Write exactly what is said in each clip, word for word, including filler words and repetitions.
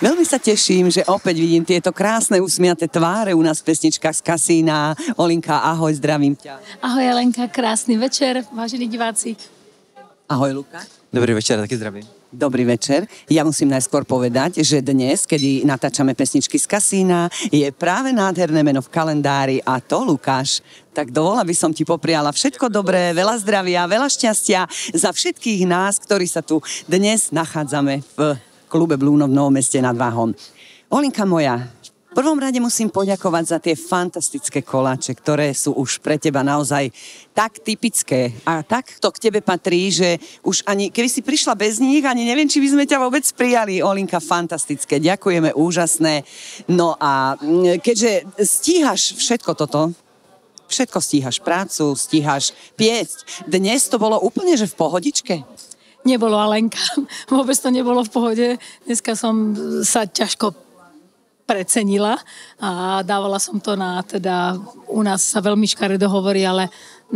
Veľmi sa teším, že opäť vidím tieto krásne usmiaté tváre u nás v pesničkách z kasína. Olinka, ahoj, zdravím ťa. Ahoj Alenka, krásny večer, vážení diváci. Ahoj, Lukáš. Dobrý večer, taky zdravím. Dobrý večer. Ja musím najskôr povedať, že dnes, kedy natáčame pesničky z kasína, je práve nádherné meno v kalendári a to Lukáš. Tak dovola by som ti popriala všetko dobré, veľa zdravia, veľa šťastia za všetkých nás, ktorí sa tu dnes nachádzame v klube Blúno v Novom Meste nad Váhom. Olinka moja, v prvom rade musím poďakovať za tie fantastické koláče, ktoré sú už pre teba naozaj tak typické a tak to k tebe patrí, že už ani, keby si prišla bez nich, ani neviem, či by sme ťa vôbec prijali. Olinka, fantastické, ďakujeme, úžasné. No a keďže stíhaš všetko toto, všetko stíhaš, prácu, stíhaš piecť, dnes to bolo úplne, že v pohodičke? Nebolo, Alenka, vôbec to nebolo v pohode. Dneska som sa ťažko precenila a dávala som to na, teda u nás sa veľmi škaredo hovorí, ale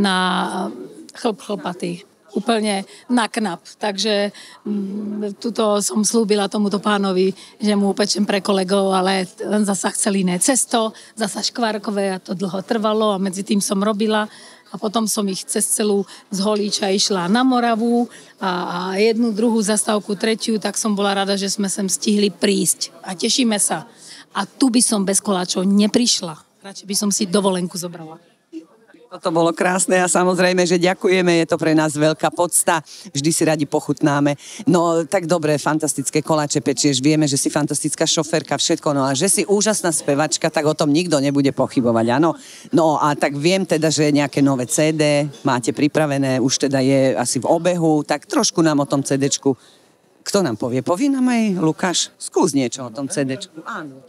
na chlp chlpatý. Úplne na knap. Takže m, tuto som slúbila tomuto pánovi, že mu upečem pre kolegov, ale zasa chcel iné cesto, zasa škvárkové a to dlho trvalo a medzi tým som robila. A potom som ich cez celú z Holíča išla na Moravu a, a jednu, druhú zastávku, tretiu, tak som bola rada, že sme sem stihli prísť. A tešíme sa. A tu by som bez koláčov neprišla. Radšej by som si dovolenku zobrala. Toto bolo krásne a samozrejme, že ďakujeme, je to pre nás veľká podsta, vždy si radi pochutnáme. No tak dobre, fantastické koláče pečieš, vieme, že si fantastická šoférka, všetko, no a že si úžasná spevačka, tak o tom nikto nebude pochybovať, áno. No a tak viem teda, že nejaké nové cé dé máte pripravené, už teda je asi v obehu, tak trošku nám o tom cé déčku, kto nám povie? Povie nám aj Lukáš? Skús niečo o tom cé déčku. Áno.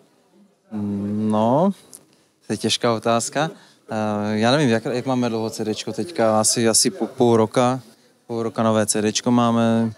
No, to je těžká otázka. Uh, já nevím, jak, jak máme dlouho CDčko teďka, asi, asi po půl roka, půl roka nové CDčko máme.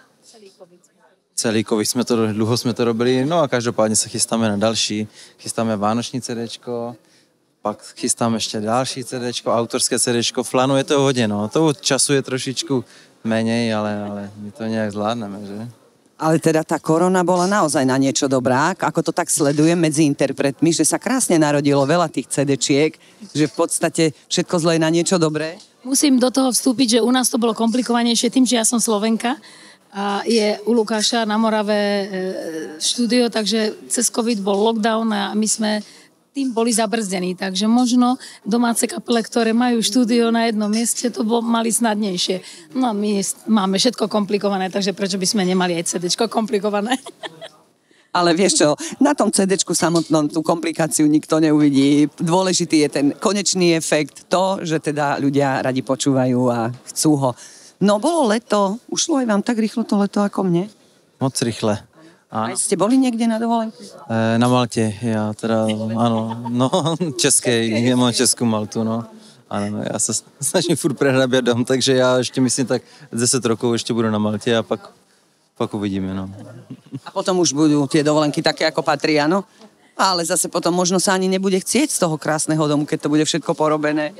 Celý covid jsme to, dlouho jsme to robili, no a každopádně se chystáme na další. Chystáme vánoční CDčko, pak chystáme ještě další CDčko, autorské CDčko, plánuje to hodně, no. Toho času je trošičku méně, ale, ale my to nějak zvládneme, že? Ale teda tá korona bola naozaj na niečo dobrá, ako to tak sledujem medzi interpretmi, že sa krásne narodilo veľa tých cé déčiek, že v podstate všetko zle je na niečo dobré. Musím do toho vstúpiť, že u nás to bolo komplikovanejšie tým, že ja som Slovenka a je u Lukáša na Morave štúdio, takže cez covid bol lockdown a my sme tým boli zabrzdení, takže možno domáce kapele, ktoré majú štúdio na jednom mieste, to bolo, mali snadnejšie. No a my máme všetko komplikované, takže prečo by sme nemali aj CDčko komplikované? Ale vieš čo, na tom cé déčku samotnom tú komplikáciu nikto neuvidí. Dôležitý je ten konečný efekt, to, že teda ľudia radi počúvajú a chcú ho. No bolo leto, ušlo aj vám tak rýchlo to leto ako mne? Moc rychle. Aj ste boli niekde na dovolenku? E, na Malte, já teda, ano, no, české, já mám českou Maltu, no. Ano, já se snažím furt prehrabět dom, takže já ještě myslím tak deset rokov ještě budu na Maltě a pak, pak uvidíme, no. A potom už budú tie dovolenky také, ako patrí, áno? Ale zase potom možno sa ani nebude chcieť z toho krásneho domu, keď to bude všetko porobené.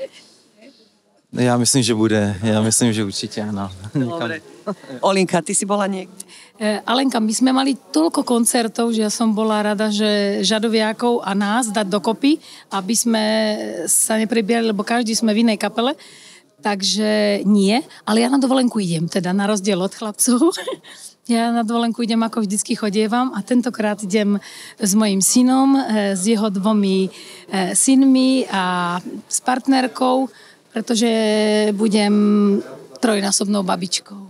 Já myslím, že bude, já myslím, že určitě, ano. Dobre. Olinka, ty si bola niekde? Alenka, my sme mali toľko koncertov, že ja som bola rada, že Žadoviakov a nás dať dokopy, aby sme sa neprebierali, lebo každý sme v inej kapele. Takže nie, ale ja na dovolenku idem, teda na rozdiel od chlapcov. Ja na dovolenku idem, ako vždycky chodievam a tentokrát idem s mojím synom, s jeho dvomi synmi a s partnerkou, pretože budem trojnásobnou babičkou.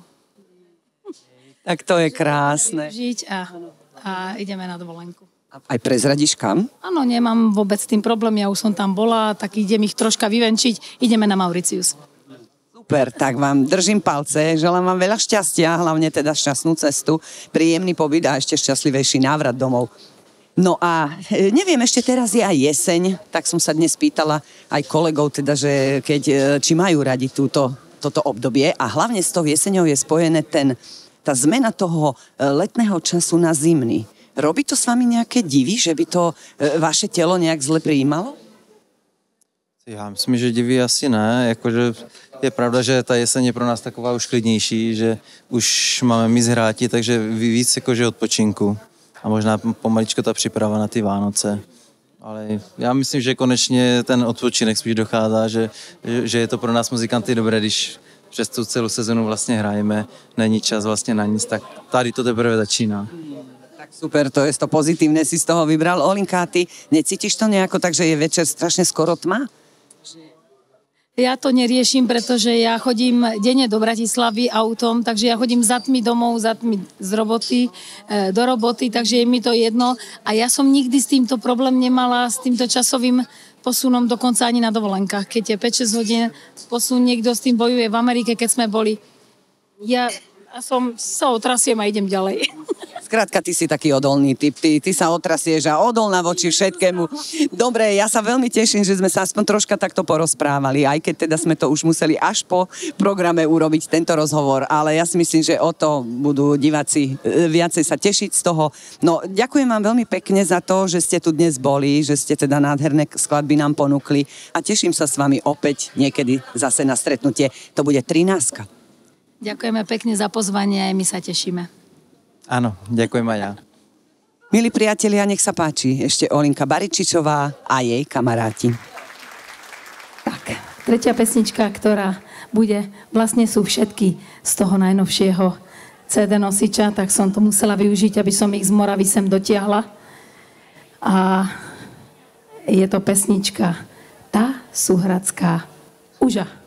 Tak to je krásne. Žiť a, a ideme na dovolenku. Aj prezradíš kam? Áno, nemám vôbec s tým problém, ja už som tam bola, tak idem ich troška vyvenčiť, ideme na Mauritius. Super, tak vám držím palce, želám vám veľa šťastia, hlavne teda šťastnú cestu, príjemný pobyt a ešte šťastlivejší návrat domov. No a neviem, ešte teraz je aj jeseň, tak som sa dnes pýtala aj kolegov, teda, že keď, či majú radi túto, toto obdobie a hlavne s tou jeseňou je spojené ten, tá zmena toho letného času na zimný. Robí to s vami nejaké divy, že by to vaše telo nejak zle prijímalo? Já myslím, že diví asi ne, jakože je pravda, že ta jeseň je pro nás taková už klidnější, že už máme míst hráti, takže víc jakože odpočinku. a možná pomaličko ta příprava na ty Vánoce. Ale já myslím, že konečně ten odpočinek spíš dochází, že, že je to pro nás muzikanty dobré, když přes tu celou sezonu vlastně hrajeme, není čas vlastně na nic, tak tady to teprve začíná. Tak super, to je to pozitívne, si z toho vybral. Olinka, ty necítiš to nejako tak, že je večer strašne skoro tma? Ja to neriešim, pretože ja chodím denne do Bratislavy autom, takže ja chodím za tmy domov, za tmy z roboty, do roboty, takže je mi to jedno. A ja som nikdy s týmto problém nemala, s týmto časovým posunom, dokonca ani na dovolenkách. Keď je päť šesť hodín posun, niekto s tým bojuje v Amerike, keď sme boli. Ja som sa otrasiem a idem ďalej. Skrátka, ty si taký odolný typ, ty, ty sa otrasieš a odolná voči všetkému. Dobre, ja sa veľmi teším, že sme sa aspoň troška takto porozprávali, aj keď teda sme to už museli až po programe urobiť tento rozhovor, ale ja si myslím, že o to budú diváci viacej sa tešiť z toho. No, ďakujem vám veľmi pekne za to, že ste tu dnes boli, že ste teda nádherné skladby nám ponúkli a teším sa s vami opäť niekedy zase na stretnutie. To bude trináctka. Ďakujeme pekne za pozvanie a my sa tešíme. Áno, ďakujem aj ja. Milí priatelia, nech sa páči, ešte Olinka Baričičová a jej kamaráti. Tak, tretia pesnička, ktorá bude, vlastne sú všetky z toho najnovšieho cé dé nosiča, tak som to musela využiť, aby som ich z Moravy sem dotiahla. A je to pesnička Tá súhradská Uža.